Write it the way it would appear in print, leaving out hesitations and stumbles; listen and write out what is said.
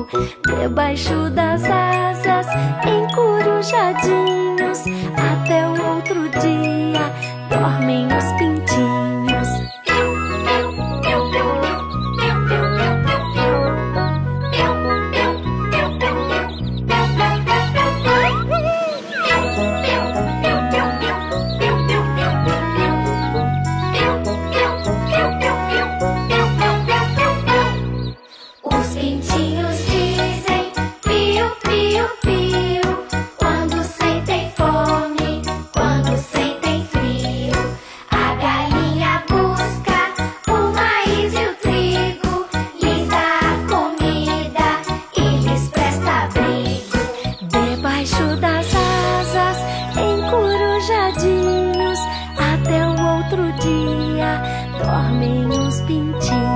Debaixo das asas, encorujadinhos, até o outro dia dormem os pintinhos. Os pintinhos dizem piu, piu, piu, quando sentem fome, quando sentem frio. A galinha busca o maíz e o trigo, lhes dá comida e lhes presta abrigo. Debaixo das asas, encorujadinhos, até o outro dia dormem os pintinhos.